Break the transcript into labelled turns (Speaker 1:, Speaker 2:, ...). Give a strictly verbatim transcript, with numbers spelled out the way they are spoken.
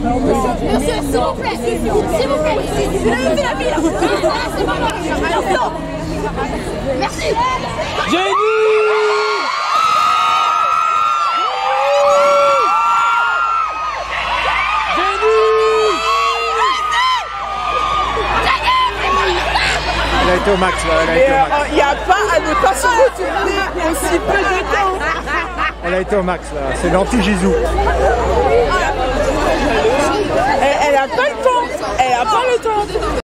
Speaker 1: Monsieur, s'il vous plaît, s'il vous plaît, levez la ville. C'est pas moi. Merci.
Speaker 2: Jenny!
Speaker 3: Elle a été au max, là, elle a été au max.
Speaker 4: Il n'y a pas à ne pas se retourner aussi peu de temps.
Speaker 3: Elle a été au max, là. C'est l'anti-Gisou.
Speaker 4: Elle n'a pas le temps. Elle n'a pas le temps.